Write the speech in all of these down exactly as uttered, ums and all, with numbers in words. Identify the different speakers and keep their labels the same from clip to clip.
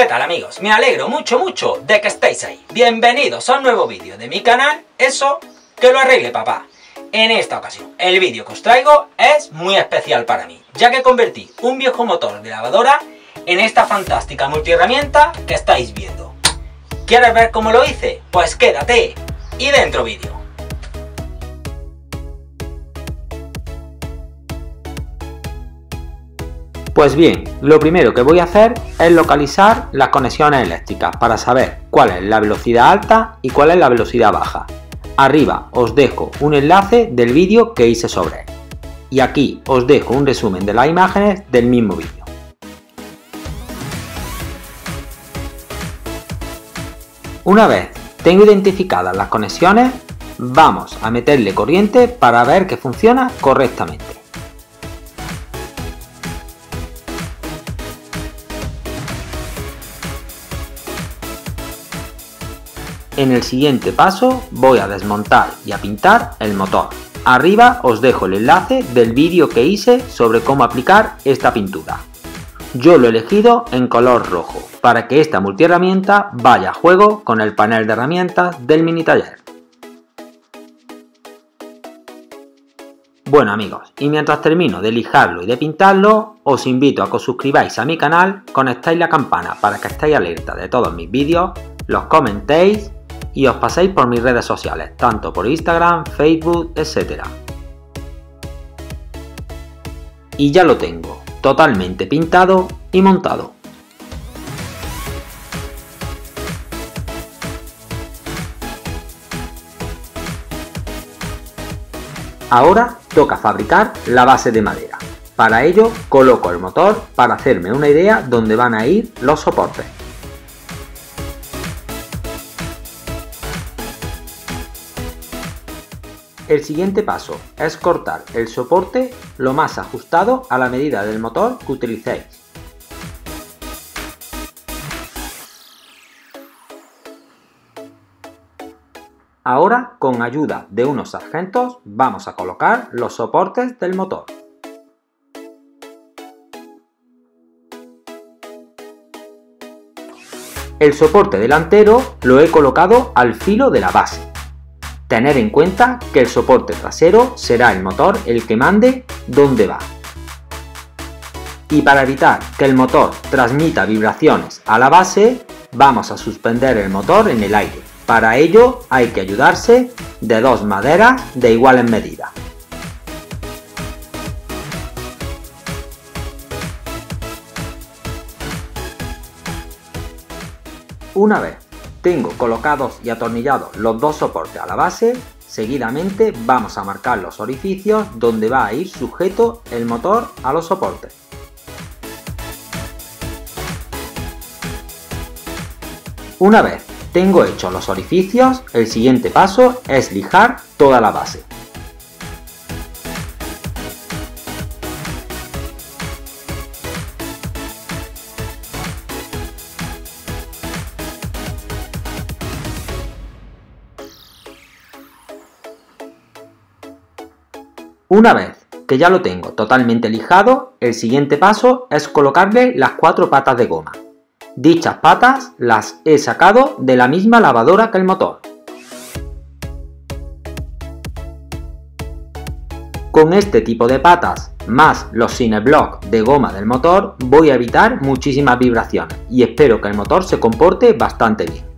Speaker 1: ¿Qué tal, amigos? Me alegro mucho mucho de que estéis ahí. Bienvenidos a un nuevo vídeo de mi canal, Eso que lo arregle papá. En esta ocasión, el vídeo que os traigo es muy especial para mí, ya que convertí un viejo motor de lavadora en esta fantástica multiherramienta que estáis viendo. ¿Quieres ver cómo lo hice? Pues quédate y dentro vídeo. Pues bien, lo primero que voy a hacer es localizar las conexiones eléctricas para saber cuál es la velocidad alta y cuál es la velocidad baja. Arriba os dejo un enlace del vídeo que hice sobre él. Y aquí os dejo un resumen de las imágenes del mismo vídeo. Una vez tengo identificadas las conexiones, vamos a meterle corriente para ver que funciona correctamente. En el siguiente paso voy a desmontar y a pintar el motor. Arriba os dejo el enlace del vídeo que hice sobre cómo aplicar esta pintura. Yo lo he elegido en color rojo para que esta multiherramienta vaya a juego con el panel de herramientas del mini taller. Bueno, amigos, y mientras termino de lijarlo y de pintarlo, os invito a que os suscribáis a mi canal, conectáis la campana para que estéis alerta de todos mis vídeos, los comentéis y os paséis por mis redes sociales, tanto por Instagram, Facebook, etcétera. Y ya lo tengo, totalmente pintado y montado. Ahora toca fabricar la base de madera. Para ello coloco el motor para hacerme una idea dónde van a ir los soportes. El siguiente paso es cortar el soporte lo más ajustado a la medida del motor que utilicéis. Ahora, con ayuda de unos sargentos, vamos a colocar los soportes del motor. El soporte delantero lo he colocado al filo de la base. Tener en cuenta que el soporte trasero será el motor el que mande dónde va. Y para evitar que el motor transmita vibraciones a la base, vamos a suspender el motor en el aire. Para ello hay que ayudarse de dos maderas de iguales medidas. Una vez tengo colocados y atornillados los dos soportes a la base, seguidamente vamos a marcar los orificios donde va a ir sujeto el motor a los soportes. Una vez tengo hechos los orificios, el siguiente paso es lijar toda la base. Una vez que ya lo tengo totalmente lijado, el siguiente paso es colocarle las cuatro patas de goma. Dichas patas las he sacado de la misma lavadora que el motor. Con este tipo de patas, más los Cineblock de goma del motor, voy a evitar muchísimas vibraciones y espero que el motor se comporte bastante bien.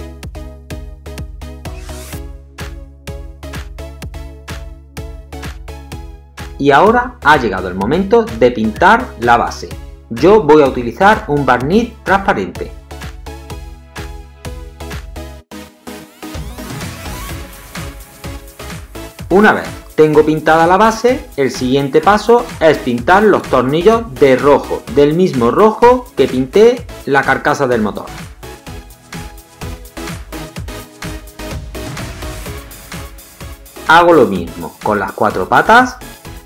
Speaker 1: Y ahora ha llegado el momento de pintar la base. Yo voy a utilizar un barniz transparente. Una vez tengo pintada la base, el siguiente paso es pintar los tornillos de rojo, del mismo rojo que pinté la carcasa del motor. Hago lo mismo con las cuatro patas.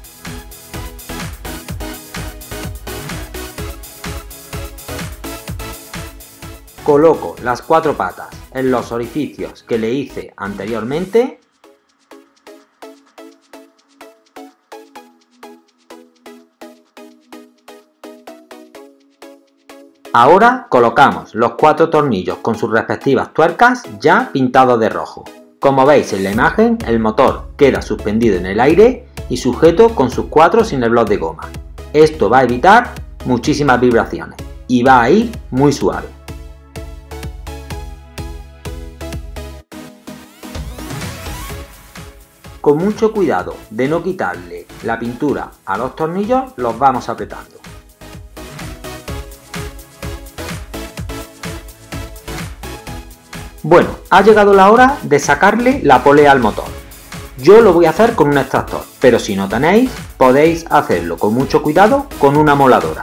Speaker 1: Coloco las cuatro patas en los orificios que le hice anteriormente. Ahora colocamos los cuatro tornillos con sus respectivas tuercas ya pintados de rojo. Como veis en la imagen, el motor queda suspendido en el aire y sujeto con sus cuatro cineblos de goma. Esto va a evitar muchísimas vibraciones y va a ir muy suave. Con mucho cuidado de no quitarle la pintura a los tornillos, los vamos apretando. Bueno, ha llegado la hora de sacarle la polea al motor. Yo lo voy a hacer con un extractor, pero si no tenéis, podéis hacerlo con mucho cuidado con una moladora.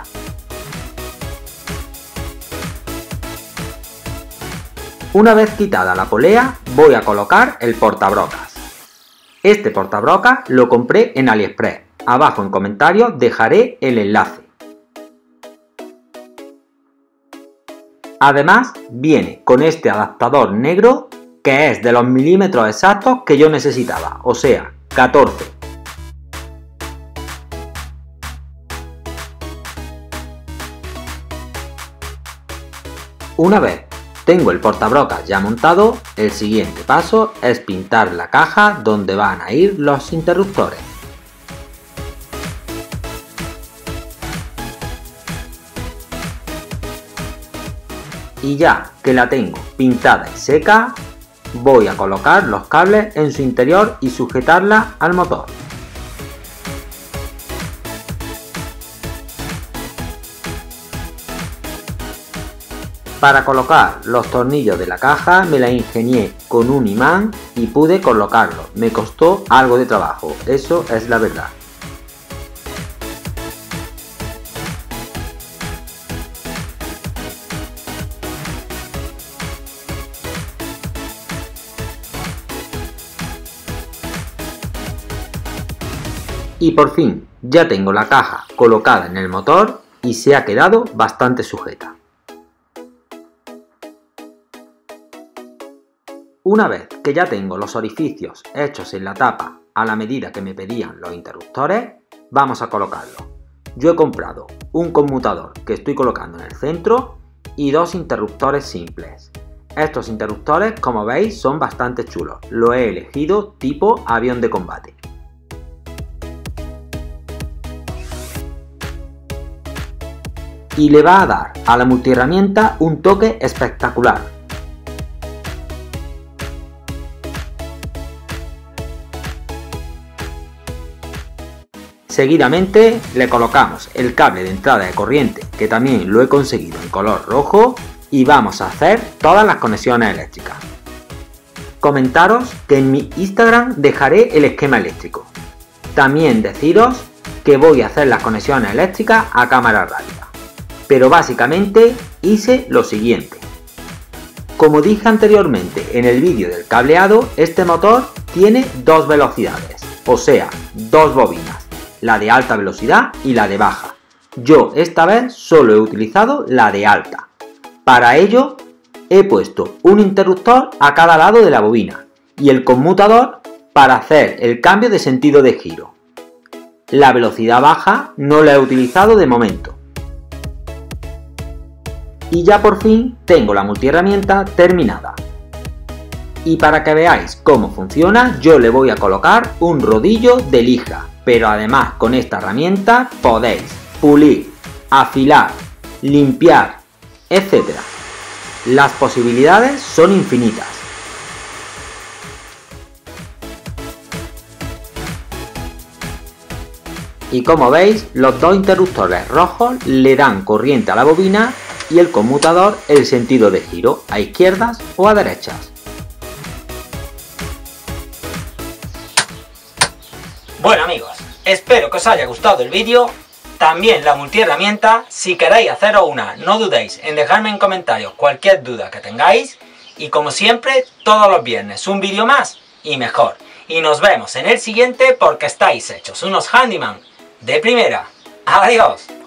Speaker 1: Una vez quitada la polea, voy a colocar el portabrocas. Este portabrocas lo compré en AliExpress. Abajo en comentarios dejaré el enlace. Además, viene con este adaptador negro que es de los milímetros exactos que yo necesitaba, o sea, catorce. Una vez tengo el portabrocas ya montado, el siguiente paso es pintar la caja donde van a ir los interruptores. Y ya que la tengo pintada y seca, voy a colocar los cables en su interior y sujetarla al motor. Para colocar los tornillos de la caja me la ingenié con un imán y pude colocarlos. Me costó algo de trabajo, eso es la verdad. Y por fin ya tengo la caja colocada en el motor y se ha quedado bastante sujeta. Una vez que ya tengo los orificios hechos en la tapa a la medida que me pedían los interruptores, vamos a colocarlos. Yo he comprado un conmutador que estoy colocando en el centro y dos interruptores simples. Estos interruptores, como veis, son bastante chulos. Lo he elegido tipo avión de combate. Y le va a dar a la multiherramienta un toque espectacular. Seguidamente le colocamos el cable de entrada de corriente, que también lo he conseguido en color rojo, y vamos a hacer todas las conexiones eléctricas. Comentaros que en mi Instagram dejaré el esquema eléctrico. También deciros que voy a hacer las conexiones eléctricas a cámara rápida. Pero básicamente hice lo siguiente. Como dije anteriormente en el vídeo del cableado, este motor tiene dos velocidades, o sea, dos bobinas, la de alta velocidad y la de baja. Yo esta vez solo he utilizado la de alta. Para ello he puesto un interruptor a cada lado de la bobina y el conmutador para hacer el cambio de sentido de giro. La velocidad baja no la he utilizado de momento. Y ya por fin tengo la multiherramienta terminada. Y para que veáis cómo funciona, yo le voy a colocar un rodillo de lija, pero además con esta herramienta podéis pulir, afilar, limpiar, etcétera. Las posibilidades son infinitas. Y como veis, los dos interruptores rojos le dan corriente a la bobina y el conmutador el sentido de giro, a izquierdas o a derechas.
Speaker 2: Bueno amigos, espero que os haya gustado el vídeo, también la multiherramienta. Si queréis haceros una, no dudéis en dejarme en comentarios cualquier duda que tengáis, y como siempre, todos los viernes un vídeo más y mejor. Y nos vemos en el siguiente porque estáis hechos unos handyman de primera. Adiós.